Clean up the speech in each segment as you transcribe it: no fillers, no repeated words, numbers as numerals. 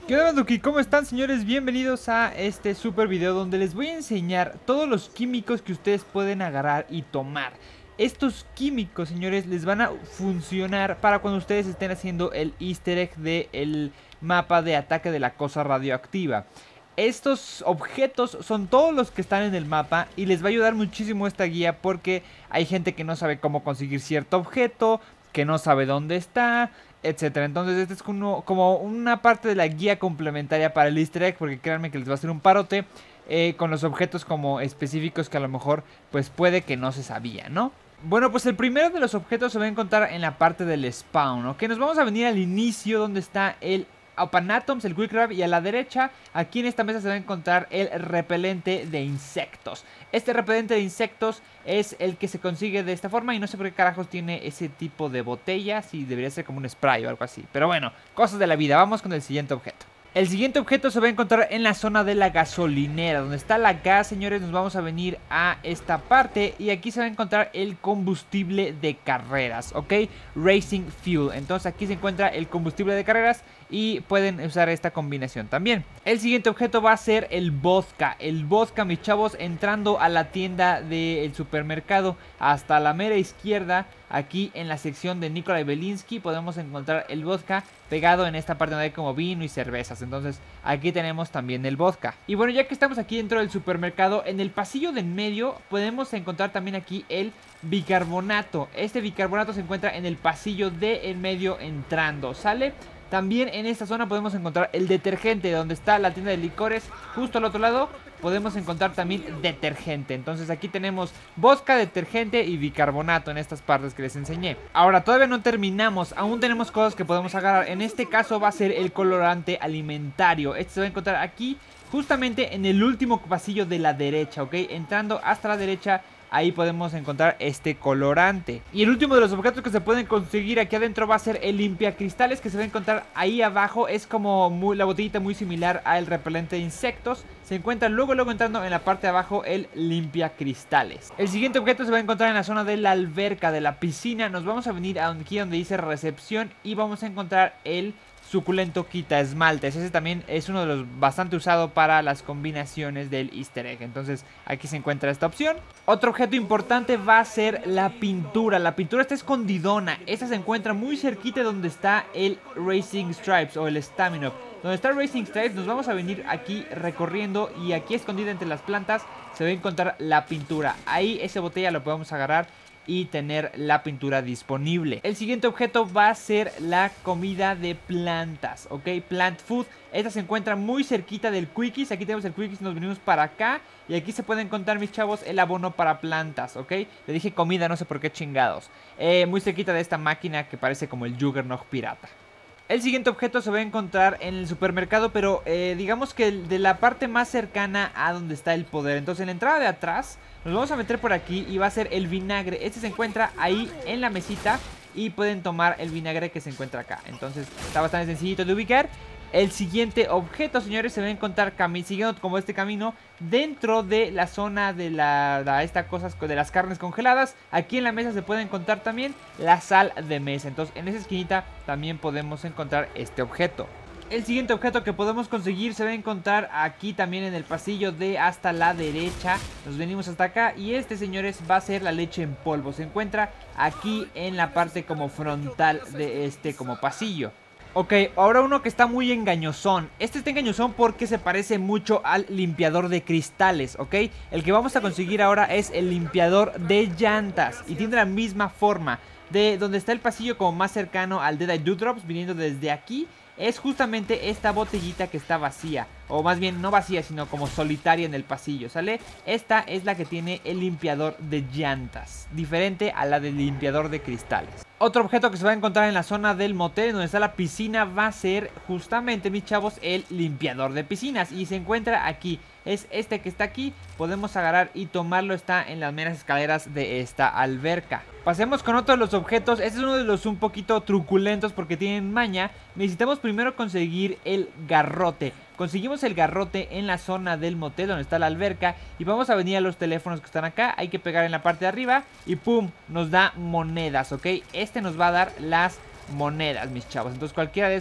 ¿Qué onda, Duki? ¿Cómo están, señores? Bienvenidos a este super video donde les voy a enseñar todos los químicos que ustedes pueden agarrar y tomar. Estos químicos, señores, les van a funcionar para cuando ustedes estén haciendo el easter egg del mapa de ataque de la cosa radioactiva. Estos objetos son todos los que están en el mapa y les va a ayudar muchísimo esta guía porque hay gente que no sabe cómo conseguir cierto objeto, que no sabe dónde está, etcétera. Entonces este es como una parte de la guía complementaria para el easter egg, porque créanme que les va a hacer un parote con los objetos como específicos que a lo mejor pues puede que no se sabía, ¿no? Bueno, pues el primero de los objetos se va a encontrar en la parte del spawn, ¿ok? Nos vamos a venir al inicio donde está el Opanatoms, el Quick Grab, y a la derecha, aquí en esta mesa se va a encontrar el repelente de insectos. Este repelente de insectos es el que se consigue de esta forma y no sé por qué carajos tiene ese tipo de botella, si debería ser como un spray o algo así. Pero bueno, cosas de la vida, vamos con el siguiente objeto. El siguiente objeto se va a encontrar en la zona de la gasolinera, donde está la gas, señores. Nos vamos a venir a esta parte y aquí se va a encontrar el combustible de carreras, ¿ok? Racing Fuel. Entonces aquí se encuentra el combustible de carreras y pueden usar esta combinación también. El siguiente objeto va a ser el vodka. El vodka, mis chavos, entrando a la tienda del supermercado hasta la mera izquierda, aquí en la sección de Nikolai Belinsky, podemos encontrar el vodka pegado en esta parte donde hay como vino y cervezas. Entonces aquí tenemos también el vodka. Y bueno, ya que estamos aquí dentro del supermercado, en el pasillo de en medio podemos encontrar también aquí el bicarbonato. Este bicarbonato se encuentra en el pasillo de en medio entrando, ¿sale? También en esta zona podemos encontrar el detergente, donde está la tienda de licores. Justo al otro lado podemos encontrar también detergente. Entonces aquí tenemos vodka, detergente y bicarbonato en estas partes que les enseñé. Ahora todavía no terminamos, aún tenemos cosas que podemos agarrar. En este caso va a ser el colorante alimentario. Este se va a encontrar aquí justamente en el último pasillo de la derecha, ¿ok? Entrando hasta la derecha, ahí podemos encontrar este colorante. Y el último de los objetos que se pueden conseguir aquí adentro va a ser el limpiacristales, que se va a encontrar ahí abajo. Es como la botellita muy similar al repelente de insectos. Se encuentra luego entrando en la parte de abajo el limpiacristales. El siguiente objeto se va a encontrar en la zona de la alberca, de la piscina. Nos vamos a venir aquí donde dice recepción y vamos a encontrar el suculento quita esmaltes. Ese también es uno de los bastante usado para las combinaciones del easter egg. Entonces aquí se encuentra esta opción. Otro objeto importante va a ser la pintura. La pintura está escondidona. Esta se encuentra muy cerquita de donde está el Racing Stripes o el Stamina. Donde está el Racing Stripes nos vamos a venir aquí recorriendo y aquí escondida entre las plantas se va a encontrar la pintura. Ahí esa botella lo podemos agarrar y tener la pintura disponible. El siguiente objeto va a ser la comida de plantas, ¿ok? Plant food. Esta se encuentra muy cerquita del Quickies. Aquí tenemos el Quickies, nos venimos para acá y aquí se puede encontrar, mis chavos, el abono para plantas, ¿ok? Le dije comida, no sé por qué chingados. Muy cerquita de esta máquina que parece como el Juggernaut pirata. El siguiente objeto se va a encontrar en el supermercado, pero digamos que de la parte más cercana a donde está el poder. Entonces en la entrada de atrás nos vamos a meter por aquí y va a ser el vinagre. Este se encuentra ahí en la mesita y pueden tomar el vinagre que se encuentra acá. Entonces está bastante sencillito de ubicar. El siguiente objeto, señores, se va a encontrar siguiendo como este camino dentro de la zona de estas cosas de las carnes congeladas. Aquí en la mesa se puede encontrar también la sal de mesa. Entonces en esa esquinita también podemos encontrar este objeto. El siguiente objeto que podemos conseguir se va a encontrar aquí también en el pasillo de hasta la derecha. Nos venimos hasta acá y este, señores, va a ser la leche en polvo. Se encuentra aquí en la parte como frontal de este como pasillo. Ok, ahora uno que está muy engañosón. Este está engañosón porque se parece mucho al limpiador de cristales, ¿ok? El que vamos a conseguir ahora es el limpiador de llantas y tiene la misma forma. De donde está el pasillo como más cercano al Deadeye Dewdrops, viniendo desde aquí, es justamente esta botellita que está vacía. O más bien no vacía, sino como solitaria en el pasillo, ¿sale? Esta es la que tiene el limpiador de llantas, diferente a la del limpiador de cristales. Otro objeto que se va a encontrar en la zona del motel donde está la piscina va a ser justamente, mis chavos, el limpiador de piscinas. Y se encuentra aquí, es este que está aquí, podemos agarrar y tomarlo, está en las meras escaleras de esta alberca. Pasemos con otro de los objetos. Este es uno de los un poquito truculentos porque tienen maña. Necesitamos primero conseguir el garrote. Conseguimos el garrote en la zona del motel donde está la alberca y vamos a venir a los teléfonos que están acá. Hay que pegar en la parte de arriba y pum, nos da monedas, ¿ok? Este nos va a dar las monedas, mis chavos. Entonces cualquiera de esos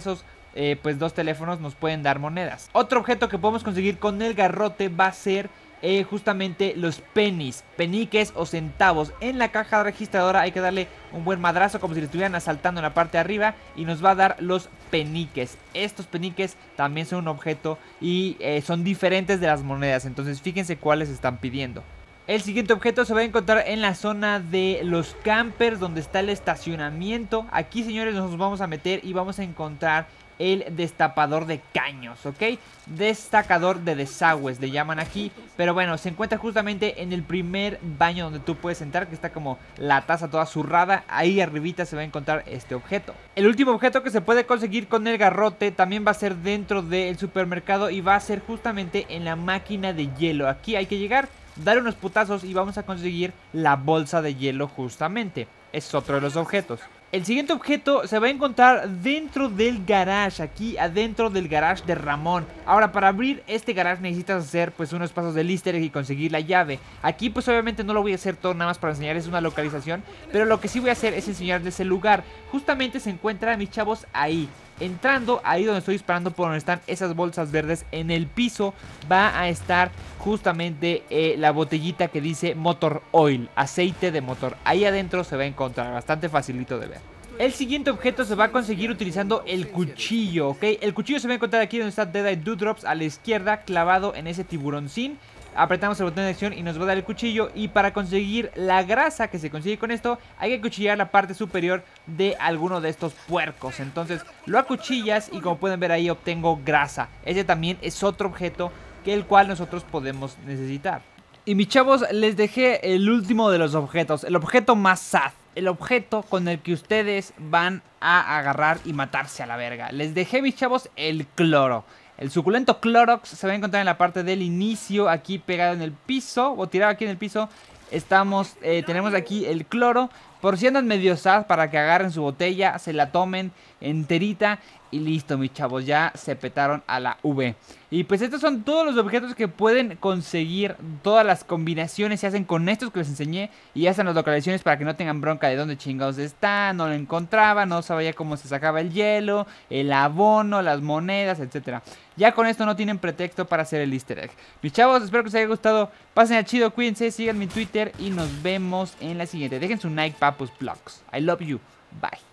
pues 2 teléfonos nos pueden dar monedas. Otro objeto que podemos conseguir con el garrote va a ser justamente los pennies, peniques o centavos. En la caja registradora hay que darle un buen madrazo como si le estuvieran asaltando en la parte de arriba y nos va a dar los peniques. Estos peniques también son un objeto y son diferentes de las monedas, entonces fíjense cuáles están pidiendo. El siguiente objeto se va a encontrar en la zona de los campers, donde está el estacionamiento. Aquí, señores, nos vamos a meter y vamos a encontrar el destapador de caños, ¿ok? Destacador de desagües le llaman aquí. Pero bueno, se encuentra justamente en el primer baño donde tú puedes entrar, que está como la taza toda zurrada. Ahí arribita se va a encontrar este objeto. El último objeto que se puede conseguir con el garrote también va a ser dentro del supermercado y va a ser justamente en la máquina de hielo. Aquí hay que llegar, dar unos putazos y vamos a conseguir la bolsa de hielo justamente. Es otro de los objetos. El siguiente objeto se va a encontrar dentro del garage, aquí adentro del garage de Ramón. Ahora, para abrir este garage necesitas hacer pues unos pasos del easter egg y conseguir la llave. Aquí pues obviamente no lo voy a hacer todo nada más para enseñarles una localización, pero lo que sí voy a hacer es enseñarles el lugar. Justamente se encuentra, mis chavos, ahí. Entrando ahí donde estoy disparando, por donde están esas bolsas verdes, en el piso va a estar justamente la botellita que dice Motor Oil, aceite de motor. Ahí adentro se va a encontrar, bastante facilito de ver. El siguiente objeto se va a conseguir utilizando el cuchillo, ¿ok? El cuchillo se va a encontrar aquí donde está Dead Eye Dewdrops, a la izquierda, clavado en ese tiburoncín. Apretamos el botón de acción y nos va a dar el cuchillo. Y para conseguir la grasa que se consigue con esto, hay que acuchillar la parte superior de alguno de estos puercos. Entonces lo acuchillas y como pueden ver ahí obtengo grasa. Ese también es otro objeto que el cual nosotros podemos necesitar. Y mis chavos, les dejé el último de los objetos, el objeto más sad. El objeto con el que ustedes van a agarrar y matarse a la verga. Les dejé, mis chavos, el cloro. El suculento Clorox se va a encontrar en la parte del inicio, aquí pegado en el piso, o tirado aquí en el piso. Tenemos aquí el cloro, por si andan medio sad, para que agarren su botella, se la tomen enterita y listo, mis chavos, ya se petaron a la V. Y pues estos son todos los objetos que pueden conseguir. Todas las combinaciones se hacen con estos que les enseñé. Y ya están las localizaciones para que no tengan bronca de dónde chingados está. No lo encontraba, no sabía cómo se sacaba el hielo, el abono, las monedas, etcétera. Ya con esto no tienen pretexto para hacer el easter egg. Mis chavos, espero que os haya gustado. Pasen a chido, cuídense, sigan mi Twitter y nos vemos en la siguiente. Dejen su like, papus, vlogs. I love you. Bye.